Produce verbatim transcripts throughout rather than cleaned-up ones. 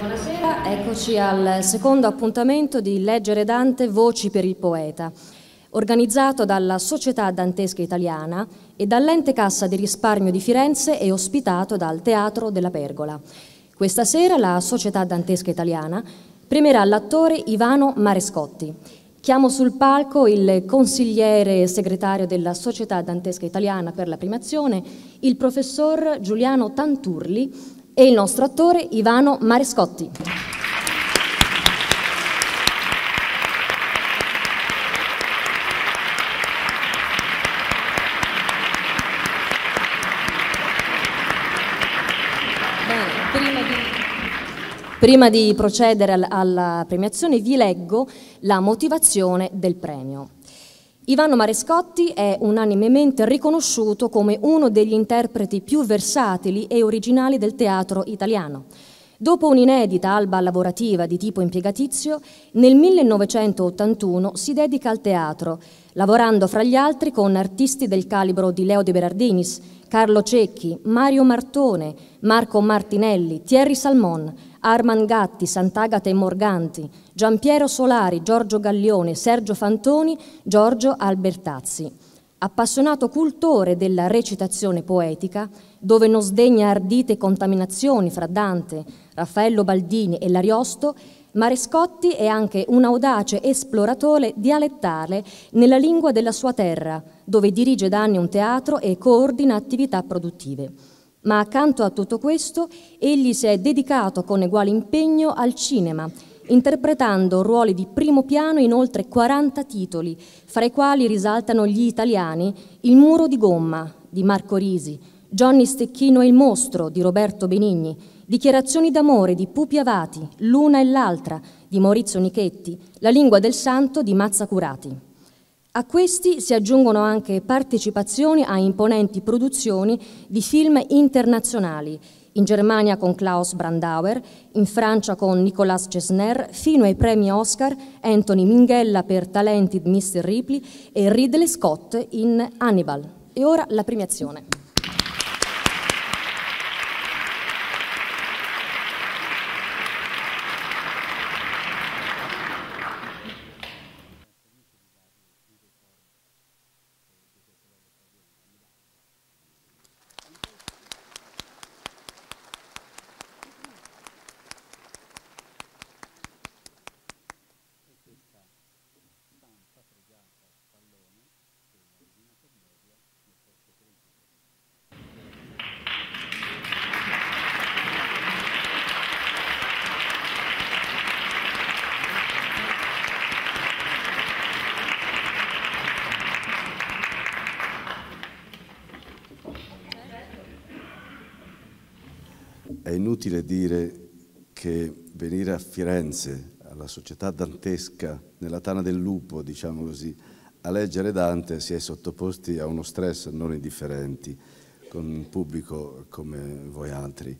Buonasera, eccoci al secondo appuntamento di Leggere Dante, Voci per il Poeta, organizzato dalla Società Dantesca Italiana e dall'Ente Cassa di Risparmio di Firenze e ospitato dal Teatro della Pergola. Questa sera la Società Dantesca Italiana premierà l'attore Ivano Marescotti. Chiamo sul palco il consigliere segretario della Società Dantesca Italiana per la premiazione, il professor Giuliano Tanturli, e il nostro attore Ivano Marescotti. Bene, prima di, prima di procedere alla, alla premiazione vi leggo la motivazione del premio. Ivano Marescotti è unanimemente riconosciuto come uno degli interpreti più versatili e originali del teatro italiano. Dopo un'inedita alba lavorativa di tipo impiegatizio, nel millenovecentottantuno si dedica al teatro, lavorando fra gli altri con artisti del calibro di Leo De Berardinis, Carlo Cecchi, Mario Martone, Marco Martinelli, Thierry Salmon, Armand Gatti, Sant'Agata e Morganti, Giampiero Solari, Giorgio Gallione, Sergio Fantoni, Giorgio Albertazzi. Appassionato cultore della recitazione poetica, dove non sdegna ardite contaminazioni fra Dante, Raffaello Baldini e l'Ariosto, Marescotti è anche un audace esploratore dialettale nella lingua della sua terra, dove dirige da anni un teatro e coordina attività produttive. Ma accanto a tutto questo, egli si è dedicato con uguale impegno al cinema, interpretando ruoli di primo piano in oltre quaranta titoli, fra i quali risaltano gli italiani Il muro di gomma di Marco Risi, Johnny Stecchino e il mostro di Roberto Benigni, Dichiarazioni d'amore di Pupi Avati, L'una e l'altra di Maurizio Nichetti, La lingua del santo di Mazza Curati. A questi si aggiungono anche partecipazioni a imponenti produzioni di film internazionali, in Germania con Klaus Brandauer, in Francia con Nicolas Chesner, fino ai premi Oscar Anthony Minghella per Talented mister Ripley e Ridley Scott in Hannibal. E ora la premiazione. È inutile dire che venire a Firenze, alla Società Dantesca, nella Tana del Lupo, diciamo così, a leggere Dante si è sottoposti a uno stress non indifferenti, con un pubblico come voi altri,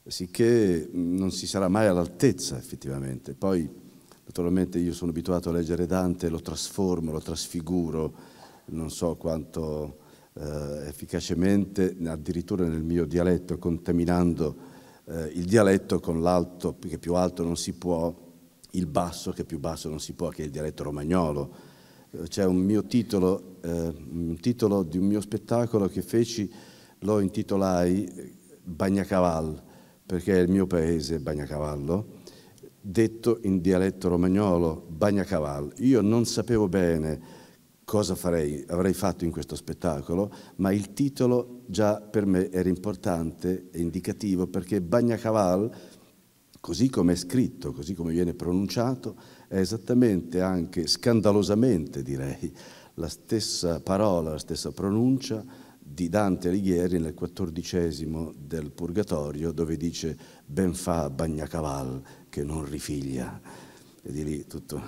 sicché non si sarà mai all'altezza effettivamente. Poi, naturalmente, io sono abituato a leggere Dante, lo trasformo, lo trasfiguro, non so quanto eh, efficacemente, addirittura nel mio dialetto, contaminando Eh, il dialetto con l'alto che più alto non si può, il basso che più basso non si può, che è il dialetto romagnolo. Eh, c'è un mio titolo, eh, un titolo di un mio spettacolo che feci, lo intitolai Bagnacaval, perché è il mio paese, Bagnacavallo, detto in dialetto romagnolo Bagnacaval. Io non sapevo bene cosa farei, avrei fatto in questo spettacolo, ma il titolo già per me era importante e indicativo, perché Bagnacaval, così come è scritto, così come viene pronunciato, è esattamente, anche scandalosamente direi, la stessa parola, la stessa pronuncia di Dante Alighieri nel quattordicesimo del Purgatorio, dove dice ben fa Bagnacaval che non rifiglia, e di lì tutto.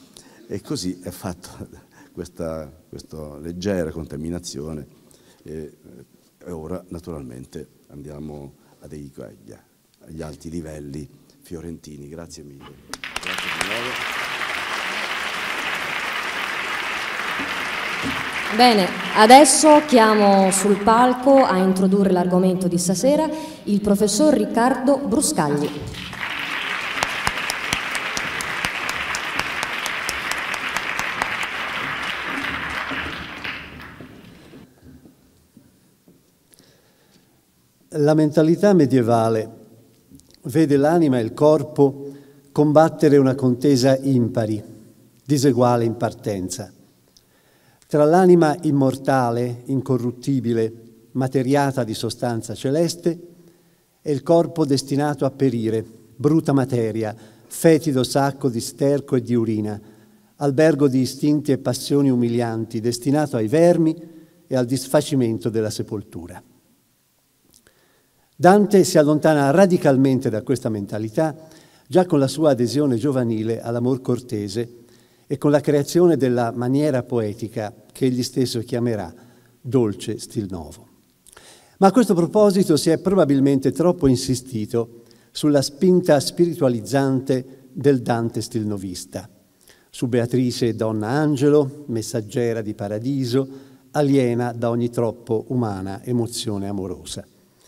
E così è fatto questa, questa leggera contaminazione e, e ora naturalmente andiamo adegli, agli, agli alti livelli fiorentini. Grazie mille. Grazie di nuovo. Bene, adesso chiamo sul palco a introdurre l'argomento di stasera il professor Riccardo Bruscagli. La mentalità medievale vede l'anima e il corpo combattere una contesa impari, diseguale in partenza, tra l'anima immortale, incorruttibile, materiata di sostanza celeste, e il corpo destinato a perire, bruta materia, fetido sacco di sterco e di urina, albergo di istinti e passioni umilianti, destinato ai vermi e al disfacimento della sepoltura. Dante si allontana radicalmente da questa mentalità già con la sua adesione giovanile all'amor cortese e con la creazione della maniera poetica che egli stesso chiamerà dolce stil novo. Ma a questo proposito si è probabilmente troppo insistito sulla spinta spiritualizzante del Dante stilnovista, su Beatrice donna angelo, messaggera di paradiso, aliena da ogni troppo umana emozione amorosa.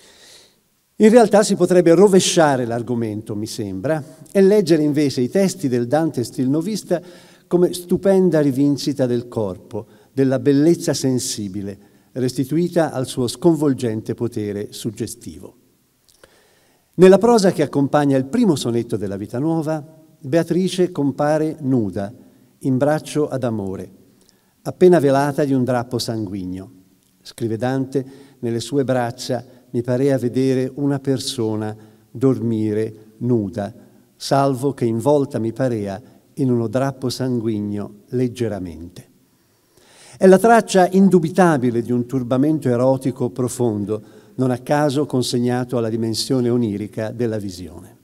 In realtà si potrebbe rovesciare l'argomento, mi sembra, e leggere invece i testi del Dante stilnovista come stupenda rivincita del corpo, della bellezza sensibile, restituita al suo sconvolgente potere suggestivo. Nella prosa che accompagna il primo sonetto della Vita Nuova, Beatrice compare nuda, in braccio ad Amore, appena velata di un drappo sanguigno. Scrive Dante, nelle sue braccia mi parea vedere una persona dormire nuda, salvo che involta mi parea in uno drappo sanguigno leggeramente. È la traccia indubitabile di un turbamento erotico profondo, non a caso consegnato alla dimensione onirica della visione.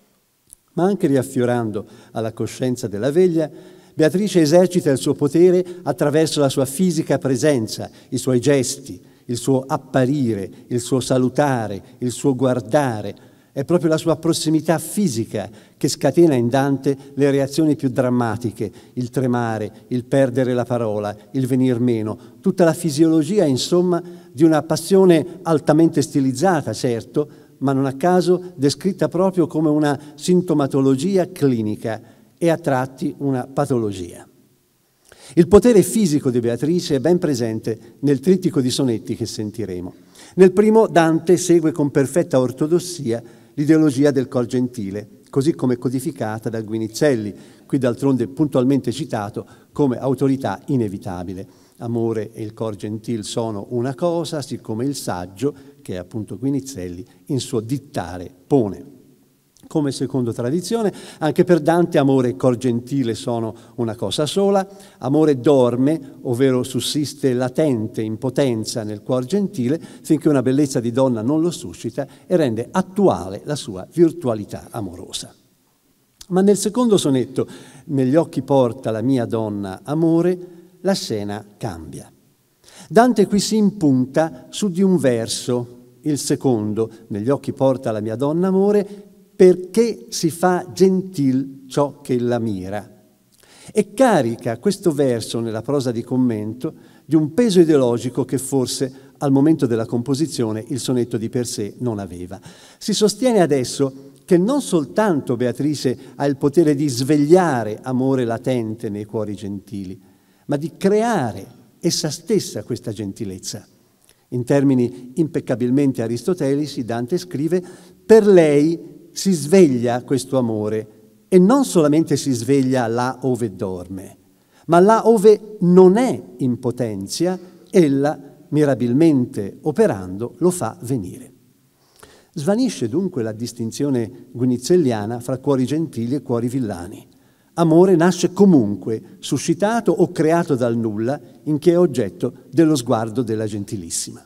Ma anche riaffiorando alla coscienza della veglia, Beatrice esercita il suo potere attraverso la sua fisica presenza, i suoi gesti, il suo apparire, il suo salutare, il suo guardare. È proprio la sua prossimità fisica che scatena in Dante le reazioni più drammatiche, il tremare, il perdere la parola, il venir meno, tutta la fisiologia, insomma, di una passione altamente stilizzata, certo, ma non a caso descritta proprio come una sintomatologia clinica e a tratti una patologia. Il potere fisico di Beatrice è ben presente nel trittico di sonetti che sentiremo. Nel primo Dante segue con perfetta ortodossia l'ideologia del cor gentile, così come codificata da Guinizelli, qui d'altronde puntualmente citato come autorità inevitabile. Amore e il cor gentil sono una cosa, siccome il saggio, che è appunto Guinizelli, in suo dittare pone. Come secondo tradizione, anche per Dante amore e cor gentile sono una cosa sola. Amore dorme, ovvero sussiste latente in potenza nel cuor gentile, finché una bellezza di donna non lo suscita e rende attuale la sua virtualità amorosa. Ma nel secondo sonetto, negli occhi porta la mia donna amore, la scena cambia. Dante qui si impunta su di un verso, il secondo, negli occhi porta la mia donna amore, perché si fa gentil ciò che la mira, e carica questo verso nella prosa di commento di un peso ideologico che forse al momento della composizione il sonetto di per sé non aveva. Si sostiene adesso che non soltanto Beatrice ha il potere di svegliare amore latente nei cuori gentili, ma di creare essa stessa questa gentilezza. In termini impeccabilmente aristotelici, Dante scrive: per lei si sveglia questo amore, e non solamente si sveglia là ove dorme, ma là ove non è in potenzia, ella, mirabilmente operando, lo fa venire. Svanisce dunque la distinzione guinizelliana fra cuori gentili e cuori villani. Amore nasce comunque, suscitato o creato dal nulla, in che è oggetto dello sguardo della gentilissima.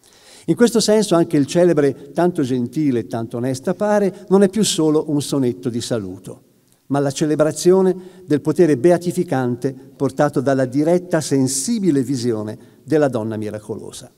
In questo senso anche il celebre tanto gentile e tanto onesta pare non è più solo un sonetto di saluto, ma la celebrazione del potere beatificante portato dalla diretta sensibile visione della donna miracolosa.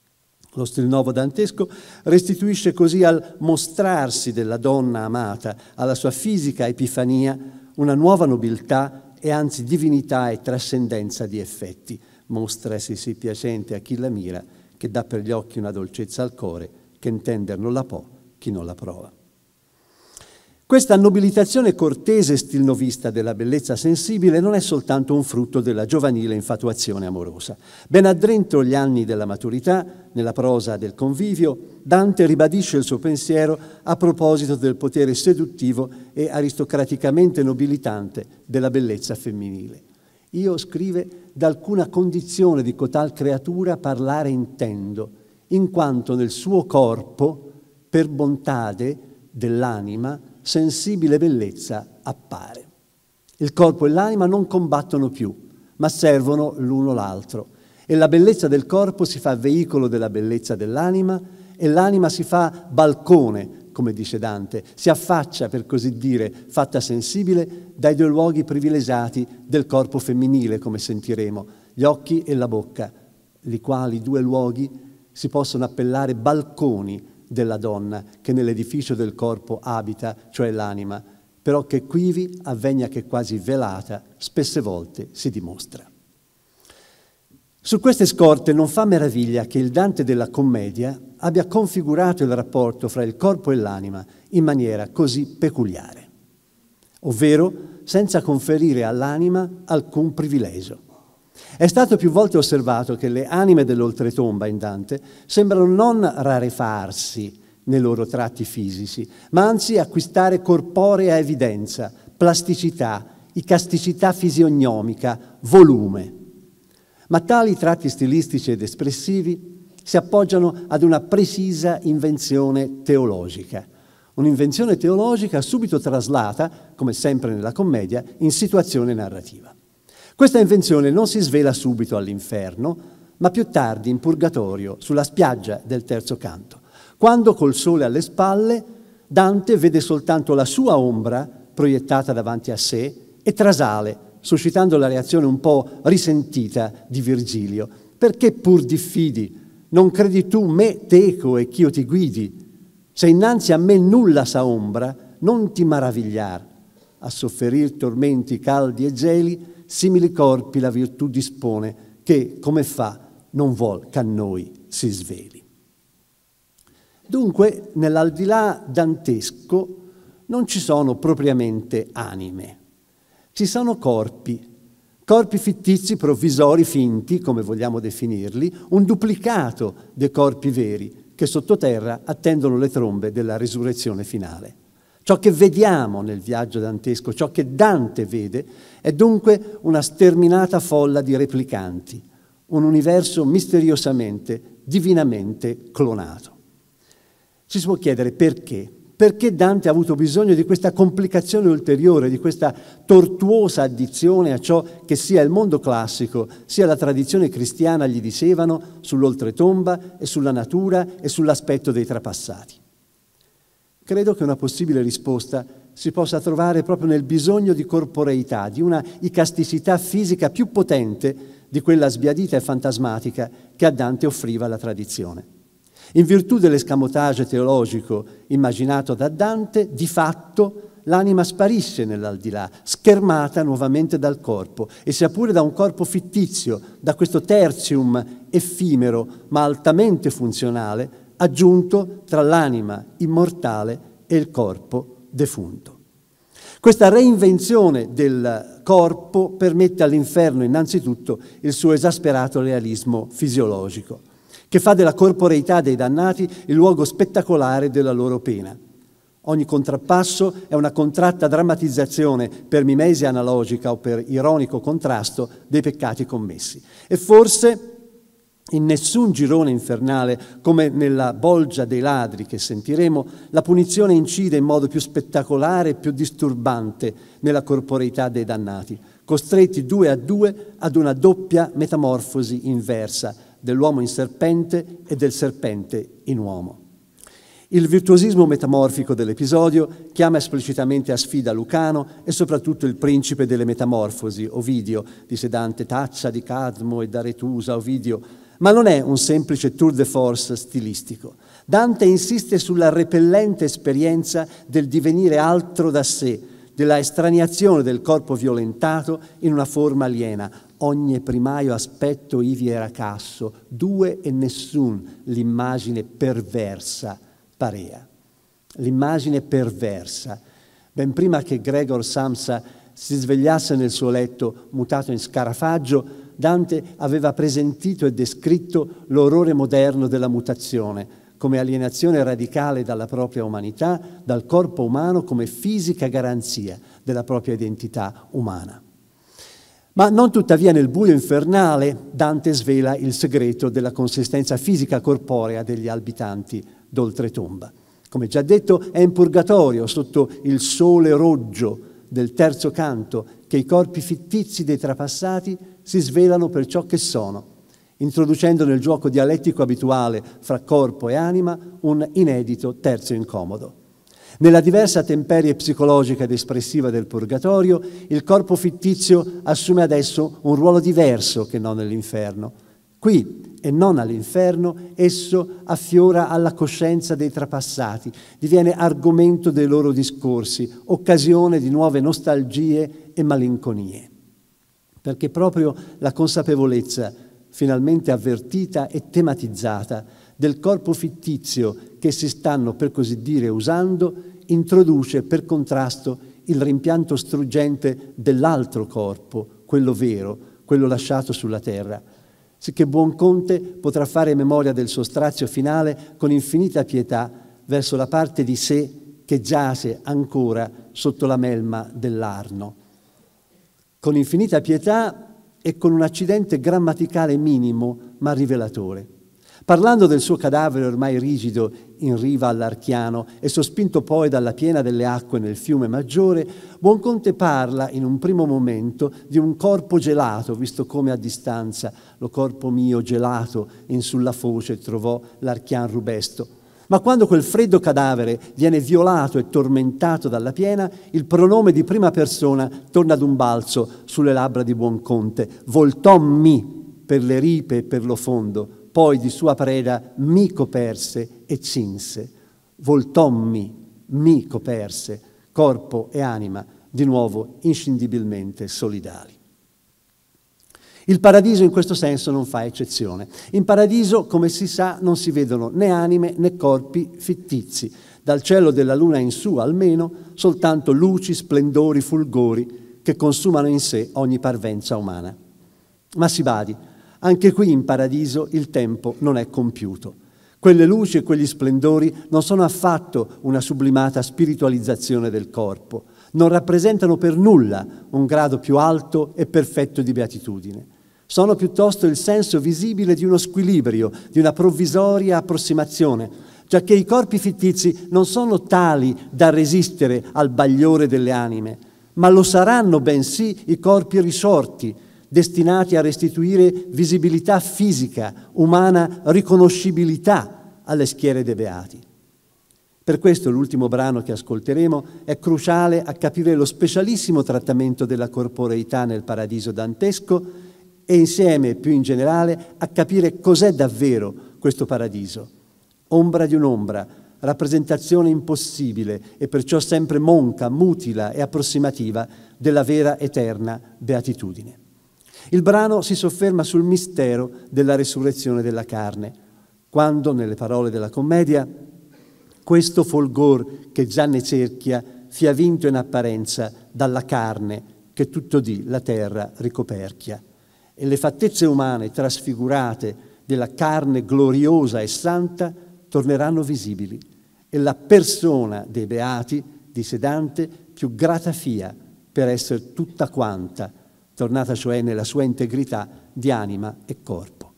Lo stil nuovo dantesco restituisce così al mostrarsi della donna amata, alla sua fisica epifania, una nuova nobiltà e anzi divinità e trascendenza di effetti. Mostrasi sì piacente a chi la mira, che dà per gli occhi una dolcezza al core, che intender non la può chi non la prova. Questa nobilitazione cortese e stilnovista della bellezza sensibile non è soltanto un frutto della giovanile infatuazione amorosa. Ben addentro gli anni della maturità, nella prosa del Convivio, Dante ribadisce il suo pensiero a proposito del potere seduttivo e aristocraticamente nobilitante della bellezza femminile. Io, scrive, d'alcuna condizione di cotal creatura parlare intendo, in quanto nel suo corpo, per bontade dell'anima, sensibile bellezza appare. Il corpo e l'anima non combattono più, ma servono l'uno l'altro. E la bellezza del corpo si fa veicolo della bellezza dell'anima e l'anima si fa balcone, come dice Dante, si affaccia, per così dire, fatta sensibile, dai due luoghi privilegiati del corpo femminile, come sentiremo, gli occhi e la bocca, i quali due luoghi si possono appellare balconi della donna che nell'edificio del corpo abita, cioè l'anima, però che quivi, avvegna che quasi velata, spesse volte si dimostra. Su queste scorte non fa meraviglia che il Dante della commedia abbia configurato il rapporto fra il corpo e l'anima in maniera così peculiare, ovvero senza conferire all'anima alcun privilegio. È stato più volte osservato che le anime dell'oltretomba in Dante sembrano non rarefarsi nei loro tratti fisici, ma anzi acquistare corporea evidenza, plasticità, icasticità fisionomica, volume. Ma tali tratti stilistici ed espressivi si appoggiano ad una precisa invenzione teologica, un'invenzione teologica subito traslata, come sempre nella commedia, in situazione narrativa. Questa invenzione non si svela subito all'inferno, ma più tardi in purgatorio, sulla spiaggia del terzo canto, quando col sole alle spalle Dante vede soltanto la sua ombra proiettata davanti a sé e trasale, suscitando la reazione un po' risentita di Virgilio. Perché pur diffidi? Non credi tu me teco e ch'io ti guidi? Se innanzi a me nulla sa ombra, non ti maravigliar. A sofferir tormenti caldi e geli, simili corpi la virtù dispone, che, come fa, non vuol che a noi si sveli. Dunque, nell'aldilà dantesco non ci sono propriamente anime, ci sono corpi, corpi fittizi, provvisori, finti, come vogliamo definirli, un duplicato dei corpi veri che sottoterra attendono le trombe della risurrezione finale. Ciò che vediamo nel viaggio dantesco, ciò che Dante vede, è dunque una sterminata folla di replicanti, un universo misteriosamente, divinamente clonato. Ci si può chiedere perché. Perché Dante ha avuto bisogno di questa complicazione ulteriore, di questa tortuosa addizione a ciò che sia il mondo classico, sia la tradizione cristiana gli dicevano sull'oltretomba e sulla natura e sull'aspetto dei trapassati? Credo che una possibile risposta si possa trovare proprio nel bisogno di corporeità, di una icasticità fisica più potente di quella sbiadita e fantasmatica che a Dante offriva la tradizione. In virtù dell'escamotage teologico immaginato da Dante, di fatto l'anima sparisce nell'aldilà, schermata nuovamente dal corpo, e sia pure da un corpo fittizio, da questo tertium effimero ma altamente funzionale, aggiunto tra l'anima immortale e il corpo defunto. Questa reinvenzione del corpo permette all'inferno innanzitutto il suo esasperato realismo fisiologico, che fa della corporeità dei dannati il luogo spettacolare della loro pena. Ogni contrappasso è una contratta drammatizzazione per mimesi analogica o per ironico contrasto dei peccati commessi. E forse in nessun girone infernale, come nella bolgia dei ladri che sentiremo, la punizione incide in modo più spettacolare e più disturbante nella corporeità dei dannati, costretti due a due ad una doppia metamorfosi inversa dell'uomo in serpente e del serpente in uomo. Il virtuosismo metamorfico dell'episodio chiama esplicitamente a sfida Lucano e soprattutto il principe delle metamorfosi, Ovidio, dice Dante, taccia di Cadmo e d'Aretusa, Ovidio, ma non è un semplice tour de force stilistico. Dante insiste sulla repellente esperienza del divenire altro da sé, della estraniazione del corpo violentato in una forma aliena. Ogni primaio aspetto ivi era casso, due e nessun, l'immagine perversa parea. L'immagine perversa. Ben prima che Gregor Samsa si svegliasse nel suo letto mutato in scarafaggio, Dante aveva presentito e descritto l'orrore moderno della mutazione come alienazione radicale dalla propria umanità, dal corpo umano come fisica garanzia della propria identità umana. Ma non tuttavia nel buio infernale Dante svela il segreto della consistenza fisica corporea degli abitanti d'oltretomba. Come già detto, è in purgatorio, sotto il sole roggio del terzo canto, che i corpi fittizi dei trapassati si svelano per ciò che sono, introducendo nel gioco dialettico abituale fra corpo e anima un inedito terzo incomodo. Nella diversa temperie psicologica ed espressiva del purgatorio, il corpo fittizio assume adesso un ruolo diverso che non nell'inferno. Qui, e non all'inferno, esso affiora alla coscienza dei trapassati, diviene argomento dei loro discorsi, occasione di nuove nostalgie e malinconie. Perché proprio la consapevolezza, finalmente avvertita e tematizzata, del corpo fittizio che si stanno, per così dire, usando, introduce per contrasto il rimpianto struggente dell'altro corpo, quello vero, quello lasciato sulla terra. Sicché Buonconte potrà fare memoria del suo strazio finale con infinita pietà verso la parte di sé che giace ancora sotto la melma dell'Arno. Con infinita pietà e con un accidente grammaticale minimo ma rivelatore. Parlando del suo cadavere ormai rigido in riva all'Archiano e sospinto poi dalla piena delle acque nel fiume Maggiore, Buonconte parla in un primo momento di un corpo gelato, visto come a distanza lo corpo mio gelato in sulla foce trovò l'Archian rubesto. Ma quando quel freddo cadavere viene violato e tormentato dalla piena, il pronome di prima persona torna ad un balzo sulle labbra di Buonconte. Voltommi per le ripe e per lo fondo, poi di sua preda mi coperse e cinse. Voltommi, mi coperse, corpo e anima, di nuovo inscindibilmente solidali. Il paradiso in questo senso non fa eccezione. In paradiso, come si sa, non si vedono né anime né corpi fittizi. Dal cielo della luna in su, almeno, soltanto luci, splendori, fulgori che consumano in sé ogni parvenza umana. Ma si badi, anche qui in paradiso il tempo non è compiuto. Quelle luci e quegli splendori non sono affatto una sublimata spiritualizzazione del corpo, non rappresentano per nulla un grado più alto e perfetto di beatitudine. Sono piuttosto il senso visibile di uno squilibrio, di una provvisoria approssimazione, giacché i corpi fittizi non sono tali da resistere al bagliore delle anime, ma lo saranno bensì i corpi risorti, destinati a restituire visibilità fisica, umana riconoscibilità alle schiere dei beati. Per questo l'ultimo brano che ascolteremo è cruciale a capire lo specialissimo trattamento della corporeità nel paradiso dantesco e insieme, più in generale, a capire cos'è davvero questo paradiso. Ombra di un'ombra, rappresentazione impossibile e perciò sempre monca, mutila e approssimativa della vera eterna beatitudine. Il brano si sofferma sul mistero della resurrezione della carne, quando, nelle parole della commedia, questo folgor che già ne cerchia fia vinto in apparenza dalla carne che tutto dì la terra ricoperchia. E le fattezze umane trasfigurate della carne gloriosa e santa torneranno visibili e la persona dei beati, dice Dante, più grata fia per essere tutta quanta, tornata cioè nella sua integrità di anima e corpo.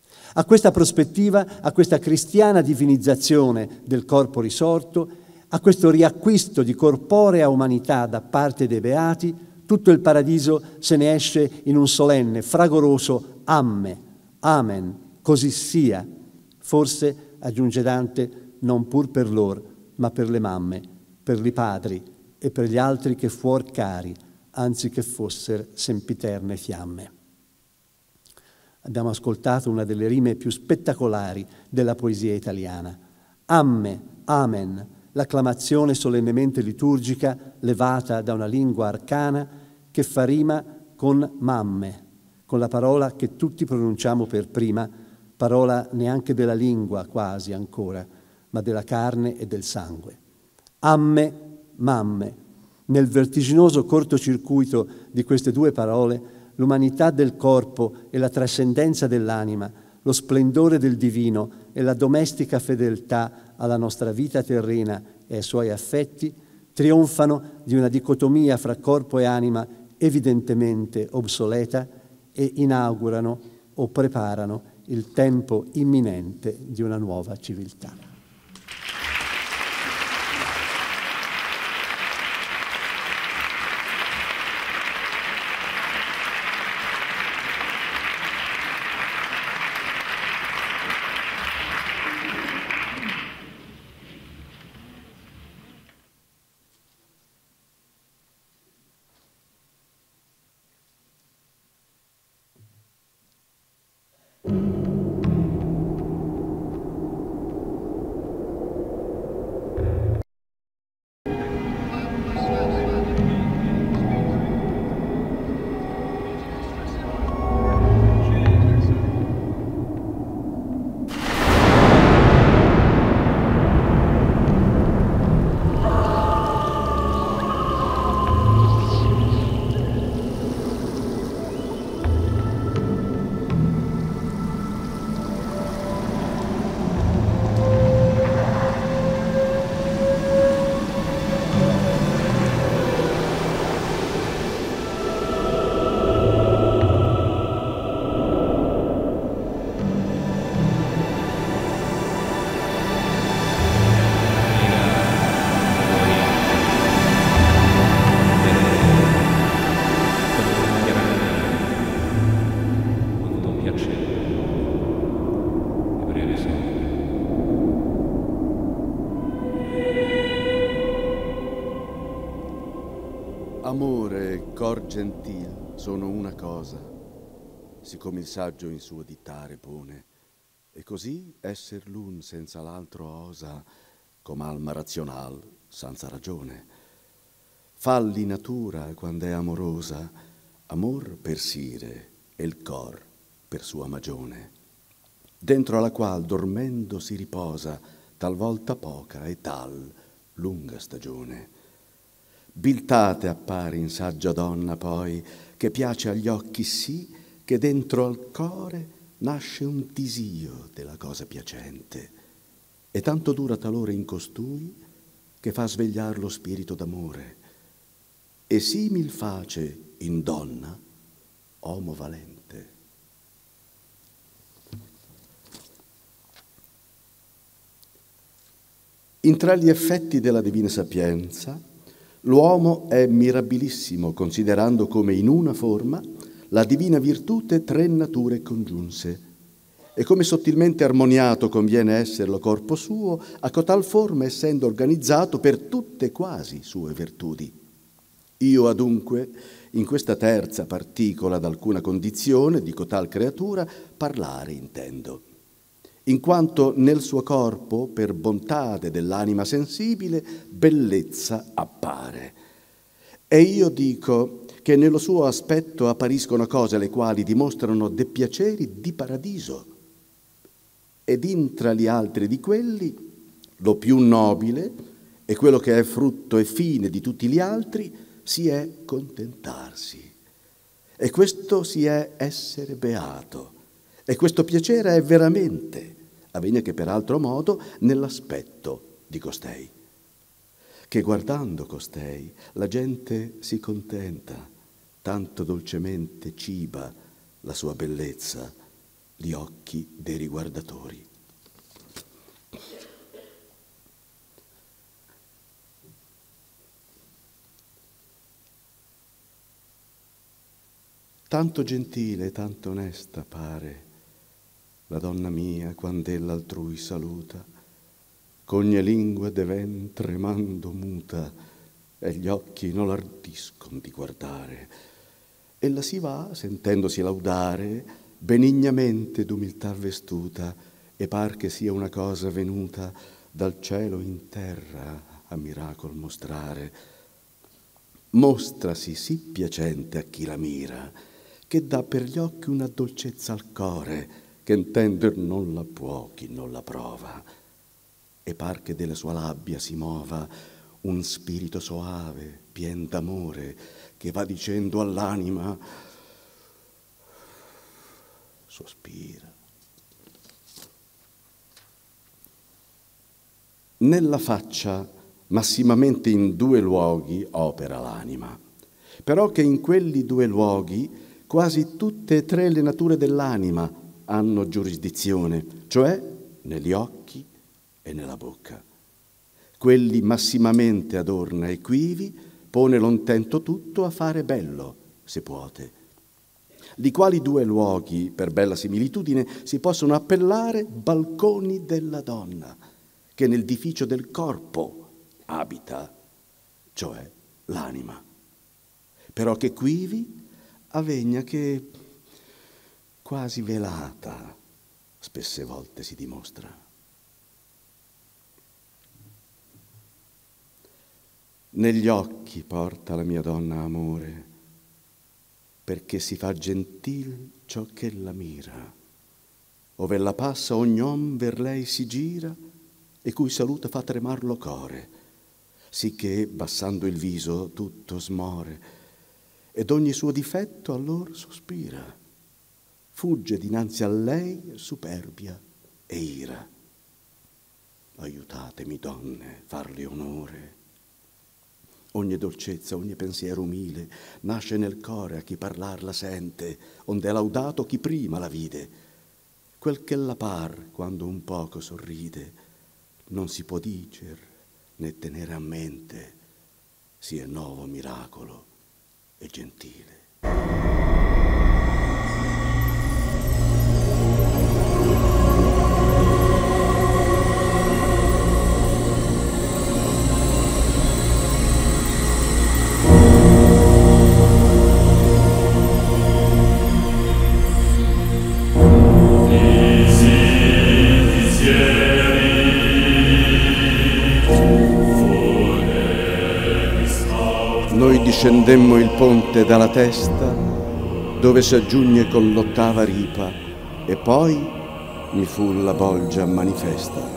A questa prospettiva, a questa cristiana divinizzazione del corpo risorto, a questo riacquisto di corporea umanità da parte dei beati, tutto il paradiso se ne esce in un solenne, fragoroso amme, amen, così sia. Forse, aggiunge Dante, non pur per lor, ma per le mamme, per i padri e per gli altri che fuor cari, anzi che fosser sempiterne fiamme. Abbiamo ascoltato una delle rime più spettacolari della poesia italiana. Amme, amen, l'acclamazione solennemente liturgica levata da una lingua arcana che fa rima con mamme, con la parola che tutti pronunciamo per prima, parola neanche della lingua quasi ancora, ma della carne e del sangue. Amme, mamme, Nel vertiginoso cortocircuito di queste due parole, l'umanità del corpo e la trascendenza dell'anima, lo splendore del divino e la domestica fedeltà alla nostra vita terrena e ai suoi affetti, trionfano di una dicotomia fra corpo e anima evidentemente obsoleta e inaugurano o preparano il tempo imminente di una nuova civiltà. Amore e cor gentil sono una cosa, siccome il saggio in suo dittare pone, e così esser l'un senza l'altro osa, com alma razional, senza ragione. Falli natura quando è amorosa, amor per sire e il cor per sua magione, dentro alla qual dormendo si riposa, talvolta poca e tal lunga stagione. Biltate appare in saggia donna poi, che piace agli occhi sì, che dentro al core nasce un disio della cosa piacente, e tanto dura talore in costui, che fa svegliar lo spirito d'amore, e simil face in donna homo valente. In tra gli effetti della divina sapienza, l'uomo è mirabilissimo, considerando come in una forma la divina virtute tre nature congiunse, e come sottilmente armoniato conviene esserlo corpo suo, a cotal forma essendo organizzato per tutte quasi sue virtudi. Io adunque, in questa terza particola d'alcuna condizione di cotal creatura, parlare intendo, in quanto nel suo corpo, per bontade dell'anima sensibile, bellezza appare. E io dico che nello suo aspetto appariscono cose le quali dimostrano de piaceri di paradiso, ed intra gli altri di quelli, lo più nobile, e quello che è frutto e fine di tutti gli altri, si è contentarsi. E questo si è essere beato, e questo piacere è veramente, avviene che per altro modo, nell'aspetto di costei. Che guardando costei la gente si contenta, tanto dolcemente ciba la sua bellezza gli occhi dei riguardatori. Tanto gentile, tanto onesta pare la donna mia quand'ella altrui saluta, c'ogni lingua deven tremando muta, e gli occhi non l'ardiscon di guardare. Ella si va, sentendosi laudare, benignamente d'umiltà vestuta, e par che sia una cosa venuta dal cielo in terra a miracol mostrare. Mostrasi sì piacente a chi la mira, che dà per gli occhi una dolcezza al core, che intender non la può chi non la prova, e par che della sua labbia si mova un spirito soave, pien d'amore, che va dicendo all'anima: sospira. Nella faccia, massimamente in due luoghi, opera l'anima, però che in quelli due luoghi quasi tutte e tre le nature dell'anima hanno giurisdizione, cioè negli occhi e nella bocca. Quelli massimamente adorna e quivi, pone l'ontento tutto a fare bello, se puote. Li quali due luoghi, per bella similitudine, si possono appellare balconi della donna, che nell'edificio del corpo abita, cioè l'anima. Però che quivi avegna che quasi velata spesse volte si dimostra. Negli occhi porta la mia donna amore, perché si fa gentil ciò che la mira. Ove la passa ognon ver lei si gira, e cui saluta fa tremar lo core, sicché bassando il viso tutto smore, ed ogni suo difetto allor sospira. Fugge dinanzi a lei superbia e ira. Aiutatemi, donne, farle onore. Ogni dolcezza, ogni pensiero umile nasce nel core a chi parlar la sente, onde è laudato chi prima la vide. Quel che la par quando un poco sorride, non si può dicer né tenere a mente, sia novo miracolo e gentile. Noi discendemmo il ponte dalla testa, dove si aggiunge con l'ottava ripa, e poi mi fu la bolgia manifesta.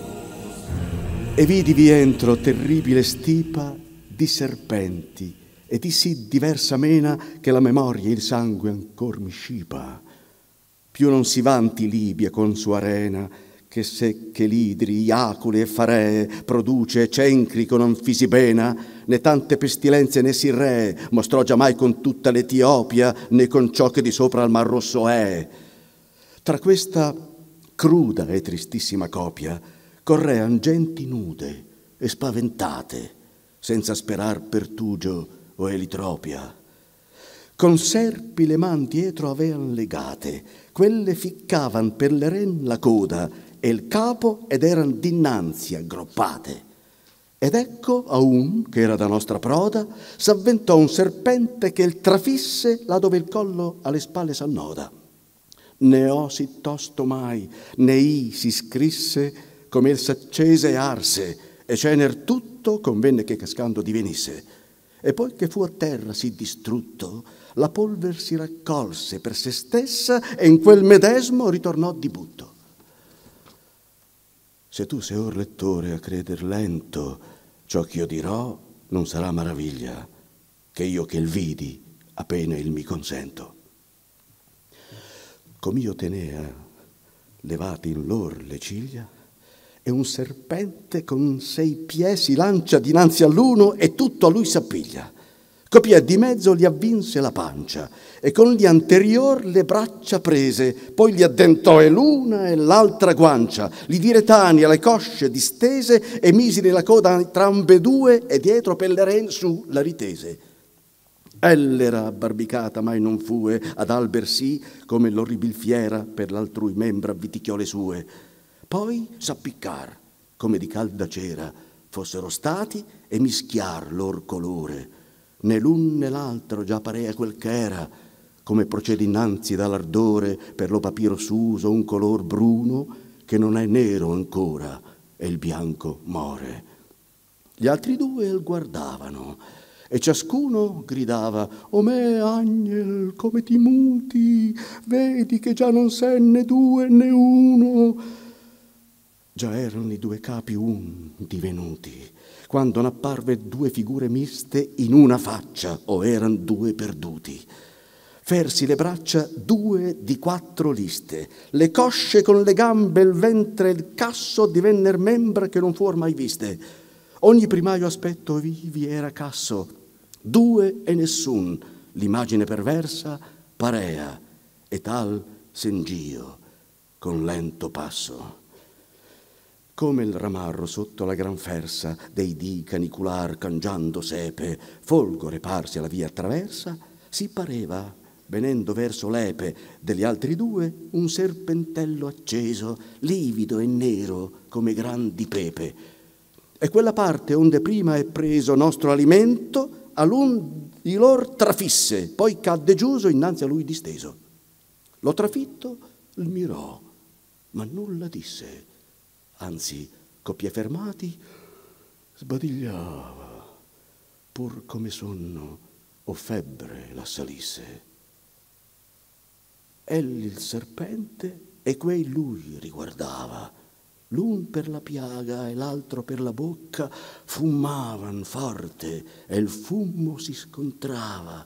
E vidivi entro terribile stipa di serpenti, e di sì diversa mena che la memoria e il sangue ancor mi scipa. Più non si vanti Libia con sua arena, che secche lidri, iaculi e faree produce cencri con anfisibena, né tante pestilenze né sirree mostrò giammai con tutta l'Etiopia, né con ciò che di sopra al Mar Rosso è. Tra questa cruda e tristissima copia correan genti nude e spaventate, senza sperar pertugio o elitropia. Con serpi le man dietro avean legate, quelle ficcavan per le ren la coda e il capo ed eran dinanzi aggruppate. Ed ecco a un, che era da nostra proda, s'avventò un serpente che il trafisse là dove il collo alle spalle s'annoda. Ne ho sì tosto mai, né i si scrisse, come il s'accese e arse, e cener tutto convenne che cascando divenisse. E poi che fu a terra sì distrutto, la polver si raccolse per se stessa e in quel medesmo ritornò di butto. Se tu sei or lettore a creder lento, ciò che io dirò non sarà maraviglia, che io che il vidi appena il mi consento. Com'io tenea levate in lor le ciglia, e un serpente con sei piedi si lancia dinanzi all'uno e tutto a lui s'appiglia. Copia di mezzo gli avvinse la pancia e con gli anterior le braccia prese, poi gli addentò e l'una e l'altra guancia, li diretani alle cosce distese e misi nella coda tra ambedue e dietro per le ren su la ritese. Ellera abbarbicata mai non fue ad alber sì come l'orribil fiera per l'altrui membra viticchiò le sue. Poi s'appiccar come di calda cera fossero stati e mischiar lor colore. Né l'un né l'altro già parea quel che era, come procede innanzi dall'ardore per lo papiro suso un color bruno che non è nero ancora e il bianco more. Gli altri due il guardavano e ciascuno gridava: «O me, agnel, come ti muti, vedi che già non sei né due né uno». Già erano i due capi un divenuti, quando n'apparve due figure miste in una faccia, o eran due perduti. Fersi le braccia due di quattro liste, le cosce con le gambe, il ventre e il casso divenner membra che non fuor mai viste. Ogni primaio aspetto vivi era casso, due e nessun, l'immagine perversa parea, e tal sengio con lento passo. Come il ramarro sotto la gran fersa dei dì canicular cangiando sepe, folgore parsi alla via attraversa, si pareva, venendo verso l'epe degli altri due, un serpentello acceso, livido e nero come grandi pepe. E quella parte onde prima è preso nostro alimento, a l'un di lor trafisse, poi cadde giuso innanzi a lui disteso. Lo trafitto il mirò, ma nulla disse, anzi, co' piè fermati, sbadigliava, pur come sonno o febbre l'assalisse. Egli il serpente e quei lui riguardava, l'un per la piaga e l'altro per la bocca, fumavan forte e il fumo si scontrava.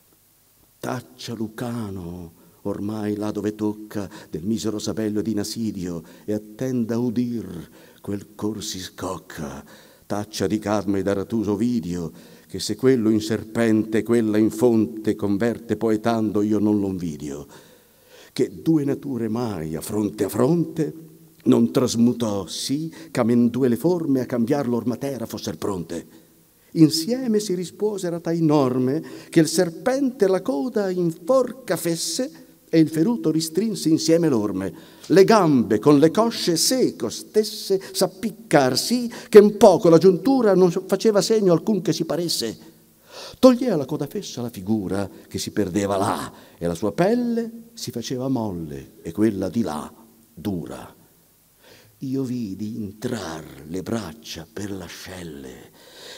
Taccia Lucano, ormai là dove tocca, del misero sabello di Nasidio, e attenda udir quel cor si scocca. Taccia di Cadmo e d'Aratuso Ovidio, che se quello in serpente, quella in fonte converte poetando, io non lo invidio. Che due nature mai a fronte a fronte non trasmutò, sì, ch'amen due le forme a cambiar lor matera fosser pronte. Insieme si risposero tai norme che il serpente la coda in forca fesse e il feruto ristrinse insieme l'orme. Le gambe con le cosce seco stesse s'appiccarsi che un poco la giuntura non faceva segno alcun che si paresse. Toglieva la coda fessa la figura che si perdeva là e la sua pelle si faceva molle e quella di là dura. Io vidi intrar le braccia per l'ascelle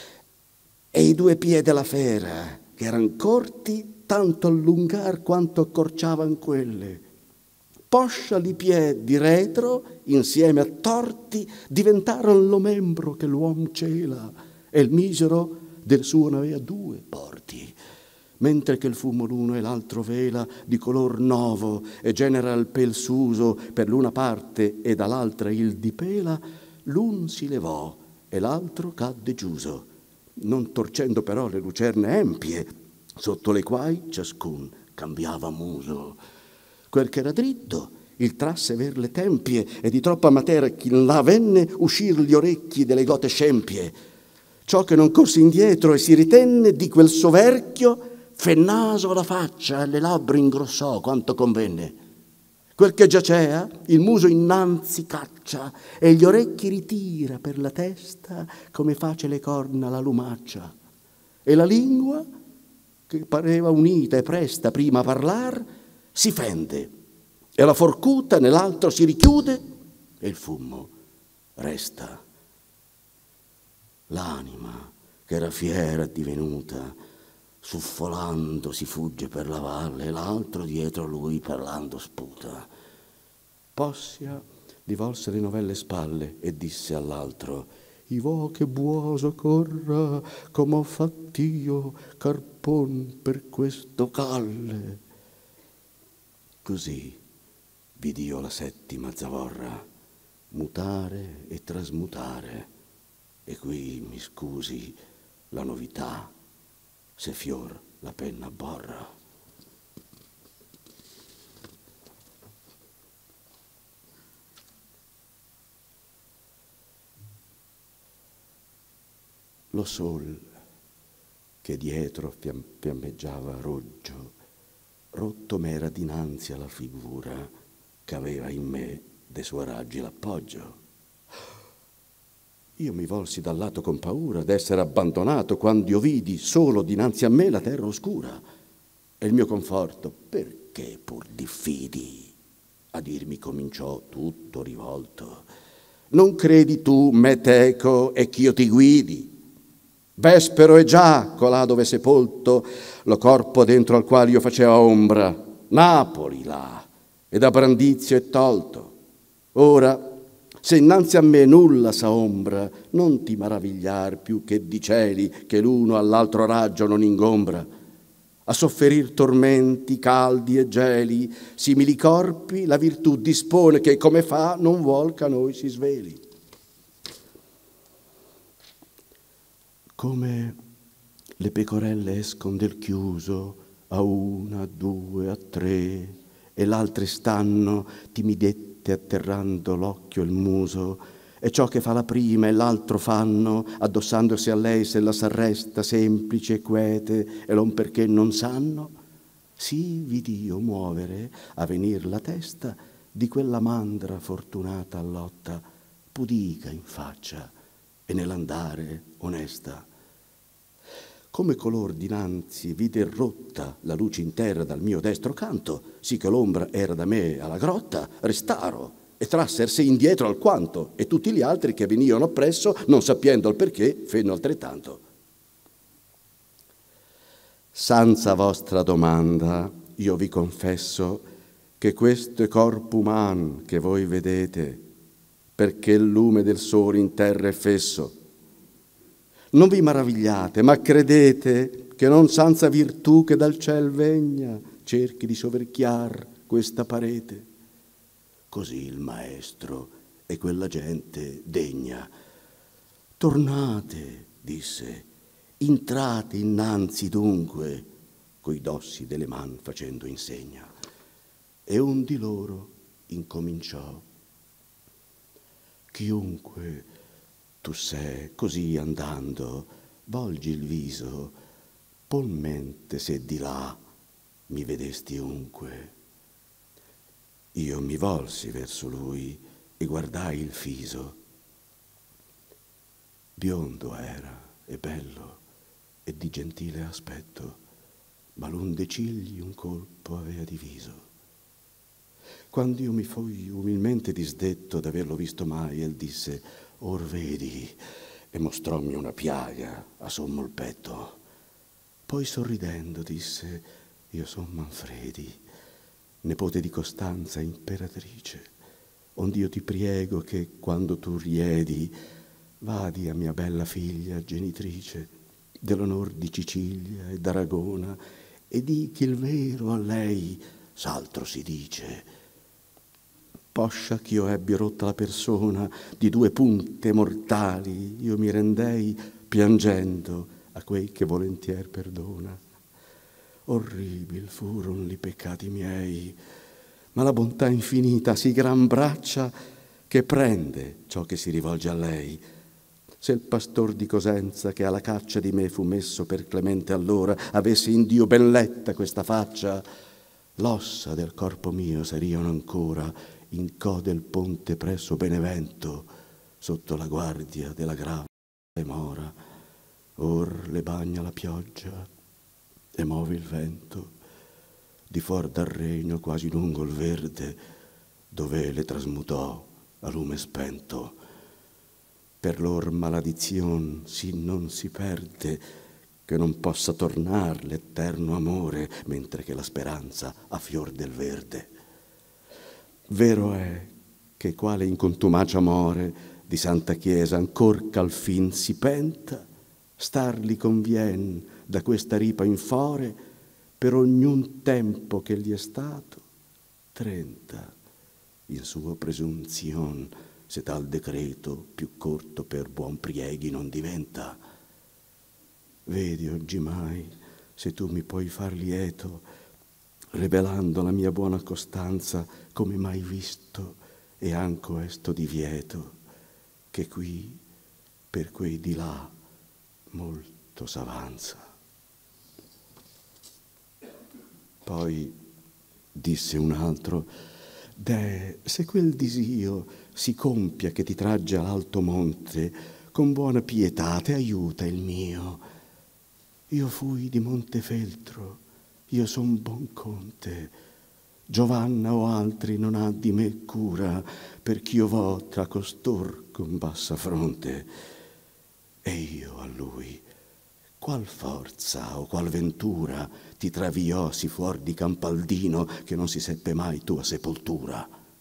e i due piedi della fera che eran corti tanto allungar quanto accorciavan quelle. Poscia li piedi retro insieme a torti diventaron lo membro che l'uom cela e il misero del suo n'avea due porti, mentre che il fumo l'uno e l'altro vela di color novo e genera il pel suso per l'una parte e dall'altra il dipela, l'un si levò e l'altro cadde giuso, non torcendo però le lucerne empie, sotto le quai ciascun cambiava muso. Quel che era dritto il trasse ver le tempie e di troppa matera chi là venne uscir gli orecchi delle gote scempie. Ciò che non corse indietro e si ritenne di quel soverchio fe naso la faccia e le labbra ingrossò quanto convenne. Quel che giacea il muso innanzi caccia e gli orecchi ritira per la testa come face le corna la lumaccia. E la lingua, che pareva unita e presta prima a parlar, si fende e la forcuta nell'altro si richiude e il fumo resta. L'anima, che era fiera divenuta, suffolando si fugge per la valle, e l'altro dietro lui parlando sputa. Possia gli volse le novelle spalle e disse all'altro: «I vo che buoso corra, come ho fatt'io, carpon per questo calle». Così vidio la settima zavorra mutare e trasmutare. E qui mi scusi la novità, se fior la penna borra. Lo sol che dietro fiam- fiammeggiava roggio, rotto m'era dinanzi alla figura che aveva in me de suoi raggi l'appoggio. Io mi volsi dal lato con paura d'essere abbandonato quando io vidi solo dinanzi a me la terra oscura. E il mio conforto, perché pur diffidi? A dirmi cominciò tutto rivolto: non credi tu, meteco, e ch'io ti guidi? Vespero è già colà dove è sepolto lo corpo dentro al quale io faceva ombra, Napoli là, ed a Brandizio è tolto. Ora Se innanzi a me nulla s'ombra, non ti maravigliar più che di cieli che l'uno all'altro raggio non ingombra. A sofferir tormenti caldi e geli, simili corpi, la virtù dispone che come fa non vuol che a noi si sveli. Come le pecorelle escon del chiuso, a una, a due, a tre, e l'altre stanno timidette atterrando l'occhio e il muso, e ciò che fa la prima e l'altro fanno, addossandosi a lei se la s'arresta semplice e quete, e non perché non sanno, sì v'Iddio muovere a venir la testa di quella mandra fortunata allotta, pudica in faccia e nell'andare onesta. Come color dinanzi vide rotta la luce in terra dal mio destro canto, sì che l'ombra era da me alla grotta, restaro e trassersi indietro alquanto, e tutti gli altri che venivano appresso, non sappiendo il perché, fenno altrettanto. Senza vostra domanda, io vi confesso che questo è corpo uman che voi vedete, perché il lume del sole in terra è fesso. Non vi maravigliate, ma credete che non senza virtù che dal ciel vegna cerchi di soverchiar questa parete. Così il maestro e quella gente degna. Tornate, disse, entrate innanzi dunque, coi dossi delle man facendo insegna. E un di loro incominciò. Chiunque tu sei così andando, volgi il viso, pon mente se di là mi vedesti unque. Io mi volsi verso lui e guardai il fiso. Biondo era e bello e di gentile aspetto, ma l'un de cigli un colpo avea diviso. Quando io mi fui umilmente disdetto d'averlo visto mai, el disse: or vedi, e mostrommi una piaga a sommo il petto. Poi sorridendo disse: io son Manfredi, nepote di Costanza imperatrice, ond'io ti priego che quando tu riedi vadi a mia bella figlia genitrice dell'onor di Sicilia e d'Aragona, e di che il vero a lei s'altro si dice. Poscia ch'io ebbi rotta la persona di due punte mortali, io mi rendei piangendo a quei che volentier perdona. Orribil furon li peccati miei, ma la bontà infinita si gran braccia che prende ciò che si rivolge a lei. Se il pastor di Cosenza, che alla caccia di me fu messo per clemente allora, avesse in Dio ben letta questa faccia, l'ossa del corpo mio seriano ancora in co del ponte presso Benevento, sotto la guardia della grave mora. Or le bagna la pioggia e muove il vento, di fuor dal regno quasi lungo il verde, dove le trasmutò a lume spento. Per lor maledizion sì non si perde, che non possa tornar l'eterno amore, mentre che la speranza a fior del verde. Vero è che quale in contumacia more di Santa Chiesa ancor ch'al fin si penta, starli convien da questa ripa in fore per ognun tempo che gli è stato, trenta in sua presunzion, se tal decreto più corto per buon prieghi non diventa. Vedi oggimai se tu mi puoi far lieto, rivelando la mia buona costanza come mai visto e anco esto divieto, che qui per quei di là molto s'avanza. Poi disse un altro: deh, se quel disio si compia che ti tragge all'alto monte, con buona pietà te aiuta il mio. Io fui di Montefeltro, io son buon conte, Giovanna o altri non ha di me cura, perch'io vo tra costor con bassa fronte. E io a lui, qual forza o qual ventura ti traviò si fuor di Campaldino, che non si seppe mai tua sepoltura?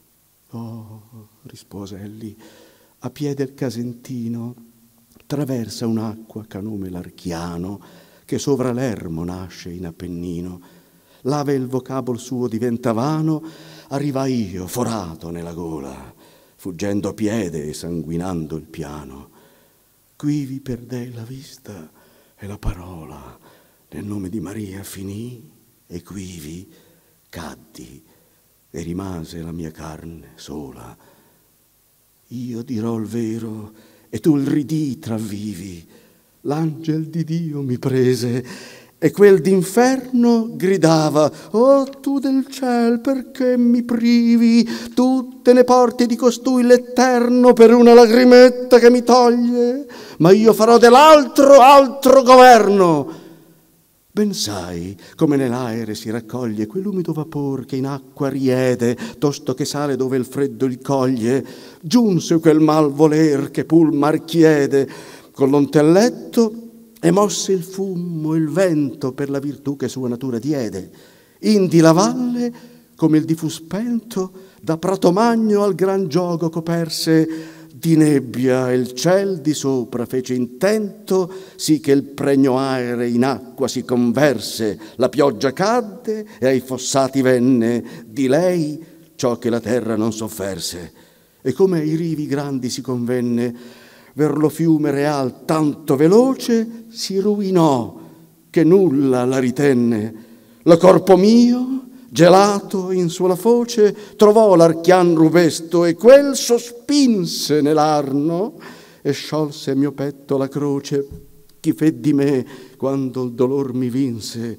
Oh, rispose egli, a piede del Casentino traversa un'acqua ch'a nome l'Archiano, che sovra l'Ermo nasce in Appennino. Lave il vocabolo suo diventa vano, arriva io forato nella gola, fuggendo a piede e sanguinando il piano. Qui vi perdei la vista e la parola, nel nome di Maria finì, e quivi caddi e rimase la mia carne sola. Io dirò il vero e tu il ridì travvivi. L'angel di Dio mi prese e quel d'inferno gridava: «Oh tu del ciel, perché mi privi? Tu te ne porti di costui l'Eterno per una lagrimetta che mi toglie, ma io farò dell'altro altro governo». Ben sai come nell'aere si raccoglie quell'umido vapor che in acqua riede, tosto che sale dove il freddo il coglie. Giunse quel mal voler che pul mar chiede, con l'intelletto e mosse il fumo e il vento per la virtù che sua natura diede. Indi la valle, come il di fu spento, da prato magno al gran giogo coperse di nebbia, e il ciel di sopra fece intento, sì che il pregno aere in acqua si converse. La pioggia cadde e ai fossati venne di lei ciò che la terra non sofferse. E come ai rivi grandi si convenne, ver lo fiume real tanto veloce si ruinò che nulla la ritenne. Lo corpo mio, gelato in sua foce, trovò l'archian rubesto e quel sospinse nell'arno e sciolse a mio petto la croce. Chi fe di me quando il dolor mi vinse,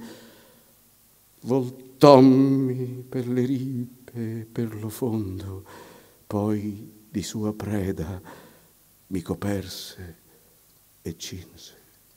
voltommi per le ripe e per lo fondo, poi di sua preda mi coperse e cinse.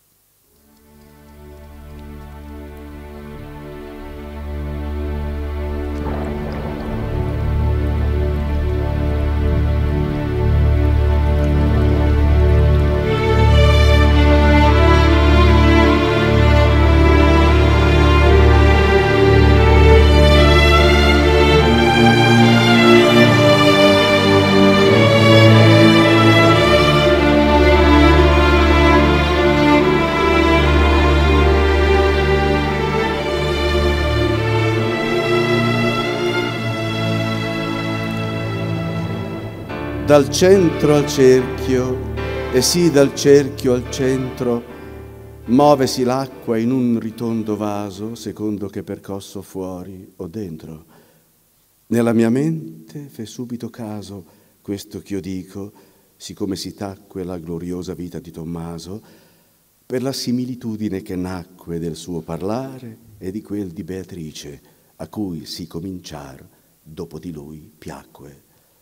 Dal centro al cerchio, e sì dal cerchio al centro, muovesi l'acqua in un ritondo vaso, secondo che percosso fuori o dentro. Nella mia mente fe subito caso questo ch'io dico, siccome si tacque la gloriosa vita di Tommaso, per la similitudine che nacque del suo parlare e di quel di Beatrice, a cui si cominciar dopo di lui piacque.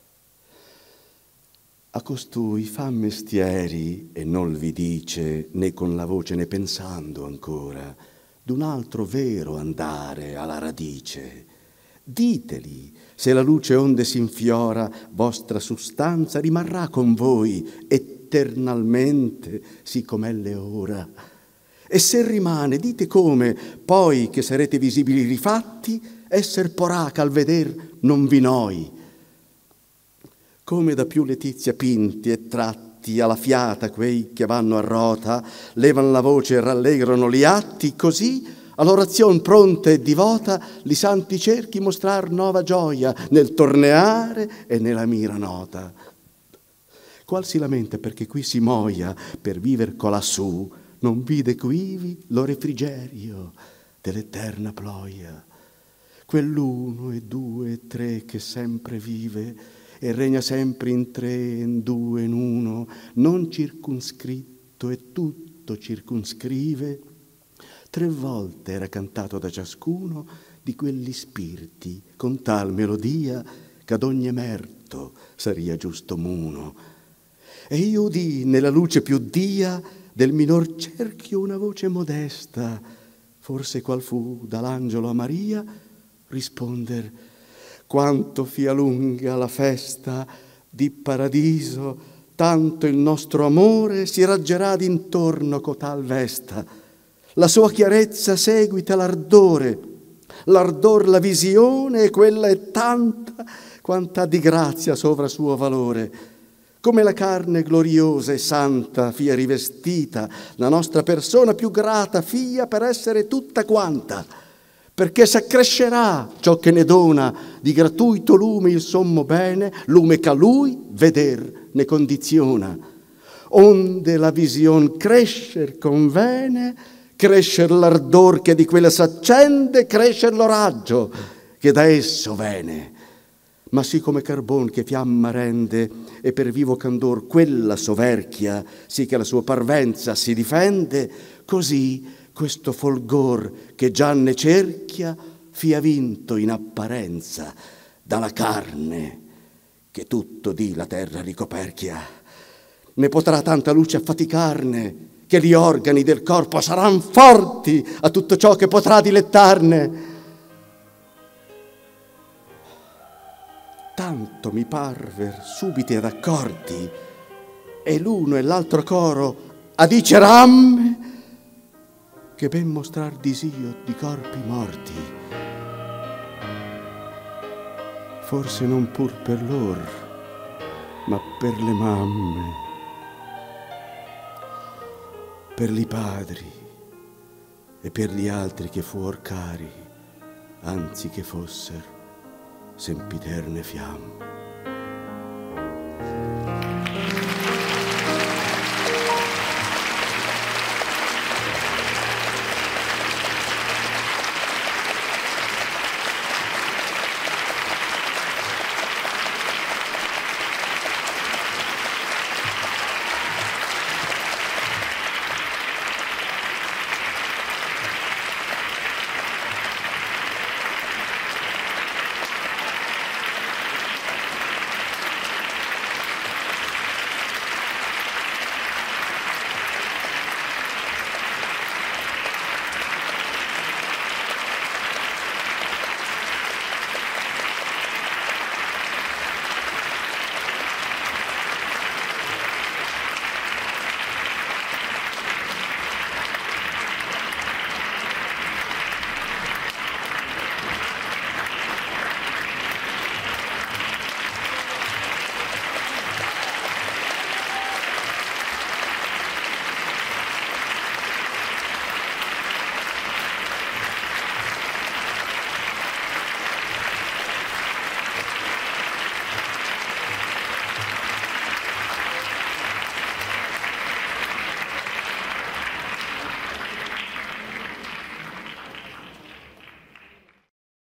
A costui fa mestieri e non vi dice, né con la voce né pensando ancora, d'un altro vero andare alla radice. Diteli, se la luce onde s'infiora, vostra sustanza rimarrà con voi eternalmente, sì com'elle ora. E se rimane, dite come, poi che sarete visibili rifatti, esser porrà che al veder non vi noi. Come da più letizia pinti e tratti alla fiata quei che vanno a rota, levan la voce e rallegrano gli atti, così all'orazion pronta e divota li santi cerchi mostrar nova gioia nel torneare e nella mira nota. Qual si lamenta perché qui si moia per viver colassù, non vide quivi lo refrigerio dell'eterna ploia. Quell'uno e due e tre che sempre vive e regna sempre in tre, in due, in uno, non circunscritto e tutto circunscrive. Tre volte era cantato da ciascuno di quelli spiriti, con tal melodia che ad ogni emerto saria giusto muno. E io udì nella luce più dia del minor cerchio una voce modesta, forse qual fu dall'angelo a Maria, risponder: quanto fia lunga la festa di paradiso, tanto il nostro amore si raggerà d'intorno cotal vesta. La sua chiarezza seguita l'ardore, l'ardor, la visione, e quella è tanta quanta di grazia sovra suo valore. Come la carne gloriosa e santa fia rivestita, la nostra persona più grata fia per essere tutta quanta, perché s'accrescerà ciò che ne dona di gratuito lume il sommo bene, lume che a lui veder ne condiziona. Onde la vision crescer convene, crescer l'ardor che di quella s'accende, crescer l'oraggio che da esso vene. Ma sì come carbon che fiamma rende, e per vivo candor quella soverchia, sì che la sua parvenza si difende, così questo folgor che già ne cerchia fia vinto in apparenza dalla carne che tutto dì la terra ricoperchia. Ne potrà tanta luce affaticarne che gli organi del corpo saran forti a tutto ciò che potrà dilettarne. Tanto mi parver subiti ed accorti, e l'uno e l'altro coro a diceram che ben mostrar disio di corpi morti. Forse non pur per lor, ma per le mamme, per li padri e per gli altri che fuor cari, anzi che fosser sempiterne fiamme.